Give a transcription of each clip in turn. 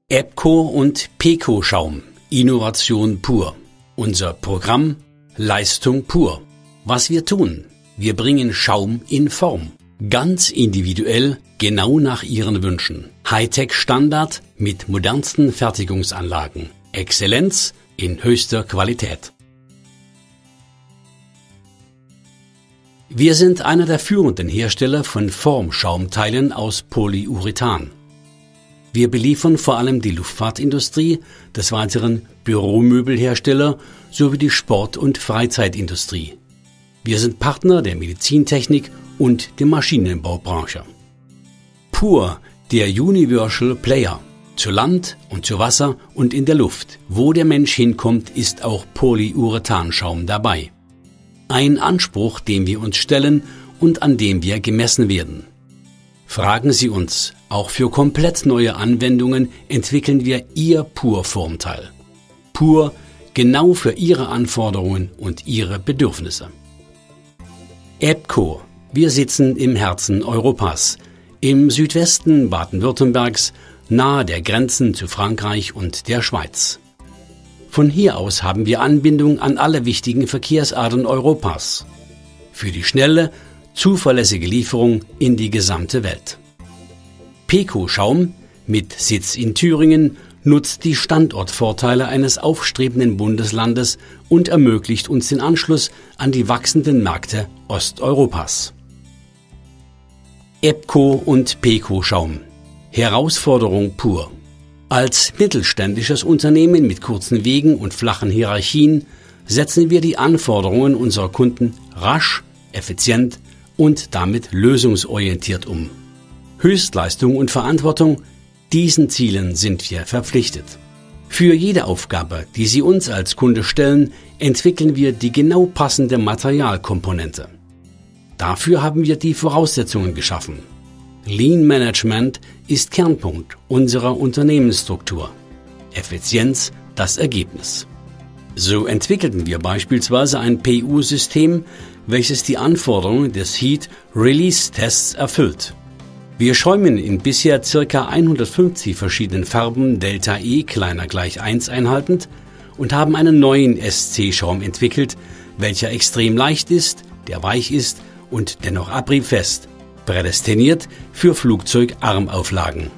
EBCO und PECO Schaum. Innovation pur. Unser Programm Leistung pur. Was wir tun? Wir bringen Schaum in Form. Ganz individuell, genau nach Ihren Wünschen. Hightech-Standard mit modernsten Fertigungsanlagen. Exzellenz in höchster Qualität. Wir sind einer der führenden Hersteller von Formschaumteilen aus Polyurethan. Wir beliefern vor allem die Luftfahrtindustrie, des Weiteren Büromöbelhersteller sowie die Sport- und Freizeitindustrie. Wir sind Partner der Medizintechnik und der Maschinenbaubranche. Pur, der Universal Player. Zu Land und zu Wasser und in der Luft. Wo der Mensch hinkommt, ist auch Polyurethanschaum dabei. Ein Anspruch, dem wir uns stellen und an dem wir gemessen werden. Fragen Sie uns, auch für komplett neue Anwendungen entwickeln wir Ihr Pur-Formteil. Pur, genau für Ihre Anforderungen und Ihre Bedürfnisse. EBCO, wir sitzen im Herzen Europas, im Südwesten Baden-Württembergs, nahe der Grenzen zu Frankreich und der Schweiz. Von hier aus haben wir Anbindung an alle wichtigen Verkehrsadern Europas. Für die schnelle, zuverlässige Lieferung in die gesamte Welt. PECO Schaum mit Sitz in Thüringen nutzt die Standortvorteile eines aufstrebenden Bundeslandes und ermöglicht uns den Anschluss an die wachsenden Märkte Osteuropas. EBCO und PECO Schaum. Herausforderung pur. Als mittelständisches Unternehmen mit kurzen Wegen und flachen Hierarchien setzen wir die Anforderungen unserer Kunden rasch, effizient und damit lösungsorientiert um. Höchstleistung und Verantwortung, diesen Zielen sind wir verpflichtet. Für jede Aufgabe, die Sie uns als Kunde stellen, entwickeln wir die genau passende Materialkomponente. Dafür haben wir die Voraussetzungen geschaffen. Lean Management ist Kernpunkt unserer Unternehmensstruktur. Effizienz das Ergebnis. So entwickelten wir beispielsweise ein PU-System, welches die Anforderungen des Heat-Release-Tests erfüllt. Wir schäumen in bisher ca. 150 verschiedenen Farben Delta E kleiner gleich 1 einhaltend und haben einen neuen SC-Schaum entwickelt, welcher extrem leicht ist, der weich ist und dennoch abriebfest, prädestiniert für Flugzeugarmauflagen.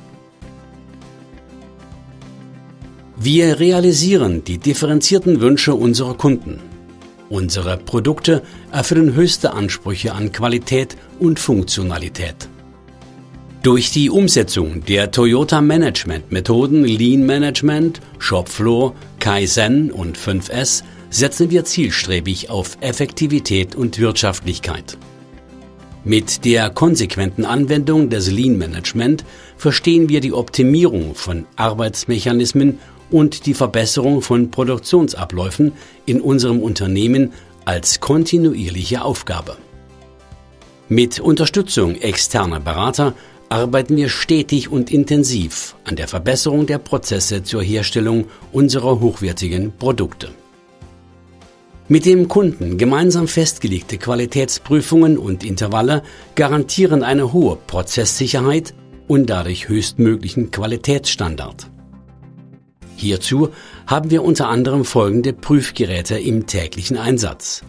Wir realisieren die differenzierten Wünsche unserer Kunden. Unsere Produkte erfüllen höchste Ansprüche an Qualität und Funktionalität. Durch die Umsetzung der Toyota Management Methoden Lean Management, Shopfloor, Kaizen und 5S setzen wir zielstrebig auf Effektivität und Wirtschaftlichkeit. Mit der konsequenten Anwendung des Lean Management verstehen wir die Optimierung von Arbeitsmechanismen und die Verbesserung von Produktionsabläufen in unserem Unternehmen als kontinuierliche Aufgabe. Mit Unterstützung externer Berater arbeiten wir stetig und intensiv an der Verbesserung der Prozesse zur Herstellung unserer hochwertigen Produkte. Mit dem Kunden gemeinsam festgelegte Qualitätsprüfungen und Intervalle garantieren eine hohe Prozesssicherheit und dadurch höchstmöglichen Qualitätsstandard. Hierzu haben wir unter anderem folgende Prüfgeräte im täglichen Einsatz.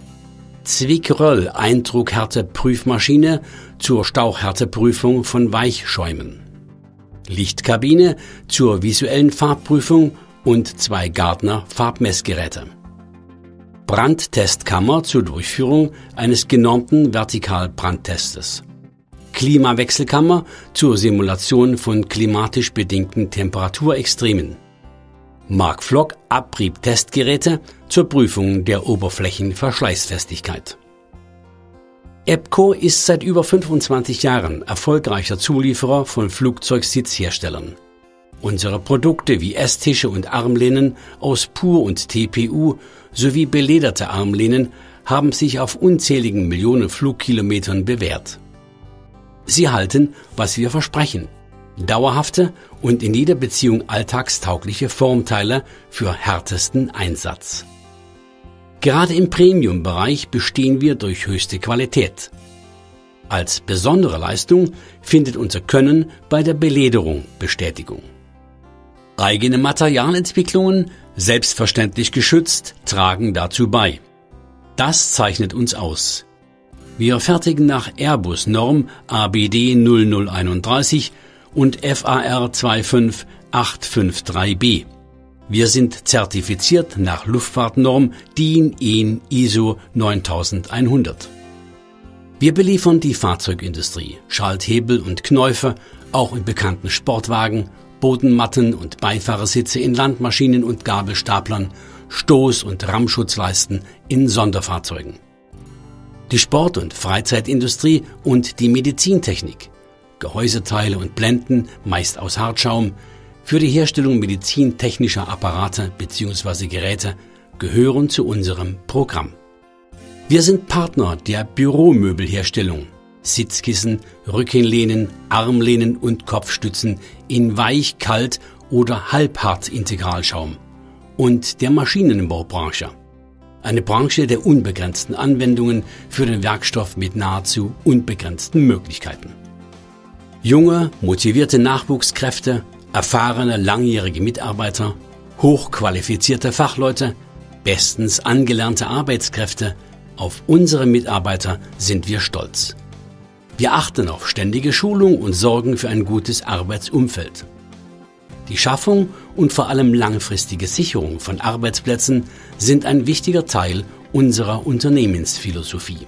Zwickröll-Eindruckhärte-Prüfmaschine zur Stauchhärteprüfung von Weichschäumen. Lichtkabine zur visuellen Farbprüfung und 2 Gardner Farbmessgeräte. Brandtestkammer zur Durchführung eines genormten Vertikalbrandtestes. Klimawechselkammer zur Simulation von klimatisch bedingten Temperaturextremen. Markflock Abriebtestgeräte zur Prüfung der Oberflächenverschleißfestigkeit. EBCO ist seit über 25 Jahren erfolgreicher Zulieferer von Flugzeugsitzherstellern. Unsere Produkte wie Esstische und Armlehnen aus Pur und TPU sowie belederte Armlehnen haben sich auf unzähligen Millionen Flugkilometern bewährt. Sie halten, was wir versprechen. Dauerhafte und in jeder Beziehung alltagstaugliche Formteile für härtesten Einsatz. Gerade im Premium-Bereich bestehen wir durch höchste Qualität. Als besondere Leistung findet unser Können bei der Belederung Bestätigung. Eigene Materialentwicklungen, selbstverständlich geschützt, tragen dazu bei. Das zeichnet uns aus. Wir fertigen nach Airbus-Norm ABD 0031 und FAR 25853b. Wir sind zertifiziert nach Luftfahrtnorm DIN EN ISO 9100. Wir beliefern die Fahrzeugindustrie, Schalthebel und Knäufe, auch in bekannten Sportwagen, Bodenmatten und Beifahrersitze in Landmaschinen und Gabelstaplern, Stoß- und Rammschutzleisten in Sonderfahrzeugen. Die Sport- und Freizeitindustrie und die Medizintechnik, Gehäuseteile und Blenden, meist aus Hartschaum, für die Herstellung medizintechnischer Apparate bzw. Geräte gehören zu unserem Programm. Wir sind Partner der Büromöbelherstellung. Sitzkissen, Rückenlehnen, Armlehnen und Kopfstützen in Weich-, Kalt- oder Halbhart-Integralschaum. Und der Maschinenbaubranche. Eine Branche der unbegrenzten Anwendungen für den Werkstoff mit nahezu unbegrenzten Möglichkeiten. Junge, motivierte Nachwuchskräfte, erfahrene, langjährige Mitarbeiter, hochqualifizierte Fachleute, bestens angelernte Arbeitskräfte, auf unsere Mitarbeiter sind wir stolz. Wir achten auf ständige Schulung und sorgen für ein gutes Arbeitsumfeld. Die Schaffung und vor allem langfristige Sicherung von Arbeitsplätzen sind ein wichtiger Teil unserer Unternehmensphilosophie.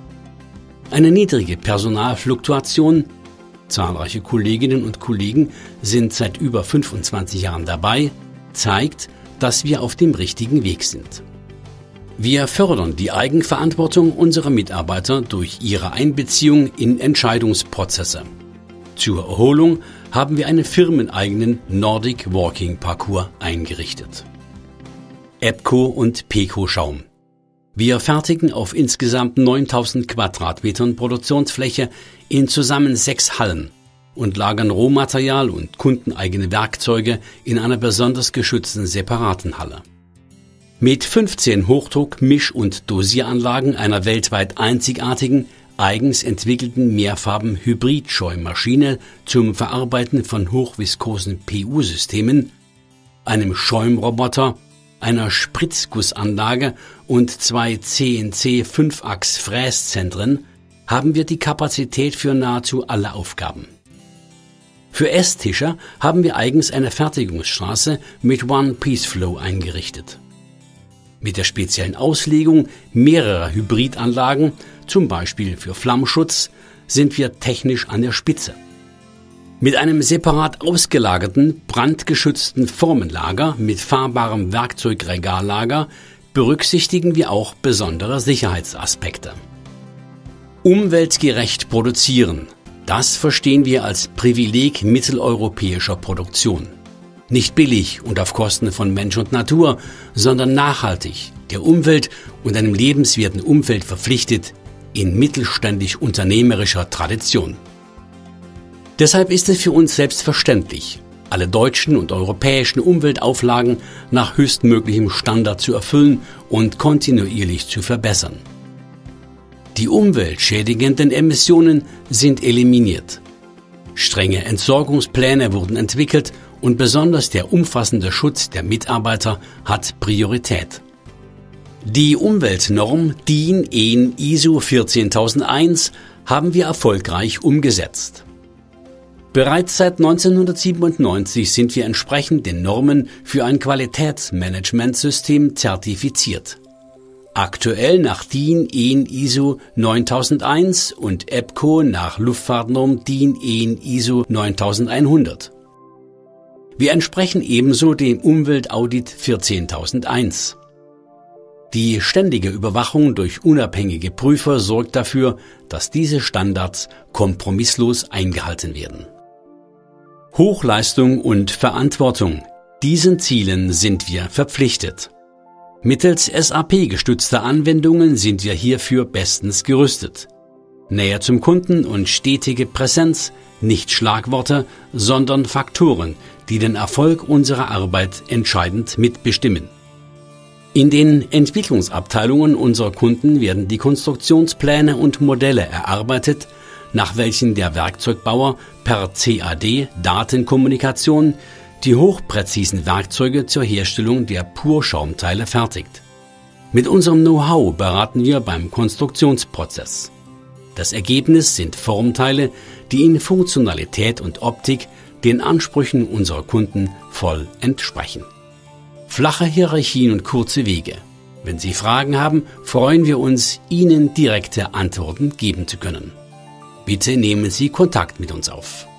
Eine niedrige Personalfluktuation, zahlreiche Kolleginnen und Kollegen sind seit über 25 Jahren dabei, zeigt, dass wir auf dem richtigen Weg sind. Wir fördern die Eigenverantwortung unserer Mitarbeiter durch ihre Einbeziehung in Entscheidungsprozesse. Zur Erholung haben wir einen firmeneigenen Nordic Walking Parcours eingerichtet. EBCO und PECO Schaum. Wir fertigen auf insgesamt 9000 Quadratmetern Produktionsfläche in zusammen 6 Hallen und lagern Rohmaterial und kundeneigene Werkzeuge in einer besonders geschützten separaten Halle. Mit 15 Hochdruck-, Misch- und Dosieranlagen einer weltweit einzigartigen, eigens entwickelten Mehrfarben-Hybrid-Schäummaschine zum Verarbeiten von hochviskosen PU-Systemen, einem Schäumroboter, einer Spritzgussanlage und 2 CNC-5-Achs-Fräszentren haben wir die Kapazität für nahezu alle Aufgaben. Für Esstischer haben wir eigens eine Fertigungsstraße mit One-Piece-Flow eingerichtet. Mit der speziellen Auslegung mehrerer Hybridanlagen, zum Beispiel für Flammschutz, sind wir technisch an der Spitze. Mit einem separat ausgelagerten, brandgeschützten Formenlager mit fahrbarem Werkzeugregallager berücksichtigen wir auch besondere Sicherheitsaspekte. Umweltgerecht produzieren, das verstehen wir als Privileg mitteleuropäischer Produktion. Nicht billig und auf Kosten von Mensch und Natur, sondern nachhaltig, der Umwelt und einem lebenswerten Umfeld verpflichtet, in mittelständisch-unternehmerischer Tradition. Deshalb ist es für uns selbstverständlich, alle deutschen und europäischen Umweltauflagen nach höchstmöglichem Standard zu erfüllen und kontinuierlich zu verbessern. Die umweltschädigenden Emissionen sind eliminiert. Strenge Entsorgungspläne wurden entwickelt und besonders der umfassende Schutz der Mitarbeiter hat Priorität. Die Umweltnorm DIN EN ISO 14001 haben wir erfolgreich umgesetzt. Bereits seit 1997 sind wir entsprechend den Normen für ein Qualitätsmanagementsystem zertifiziert. Aktuell nach DIN EN ISO 9001 und EBCO nach Luftfahrtnorm DIN EN ISO 9100. Wir entsprechen ebenso dem Umweltaudit 14001. Die ständige Überwachung durch unabhängige Prüfer sorgt dafür, dass diese Standards kompromisslos eingehalten werden. Hochleistung und Verantwortung. Diesen Zielen sind wir verpflichtet. Mittels SAP-gestützter Anwendungen sind wir hierfür bestens gerüstet. Näher zum Kunden und stetige Präsenz, nicht Schlagworte, sondern Faktoren, die den Erfolg unserer Arbeit entscheidend mitbestimmen. In den Entwicklungsabteilungen unserer Kunden werden die Konstruktionspläne und Modelle erarbeitet, nach welchen der Werkzeugbauer per CAD Datenkommunikation die hochpräzisen Werkzeuge zur Herstellung der Purschaumteile fertigt. Mit unserem Know-how beraten wir beim Konstruktionsprozess. Das Ergebnis sind Formteile, die in Funktionalität und Optik den Ansprüchen unserer Kunden voll entsprechen. Flache Hierarchien und kurze Wege. Wenn Sie Fragen haben, freuen wir uns, Ihnen direkte Antworten geben zu können. Bitte nehmen Sie Kontakt mit uns auf.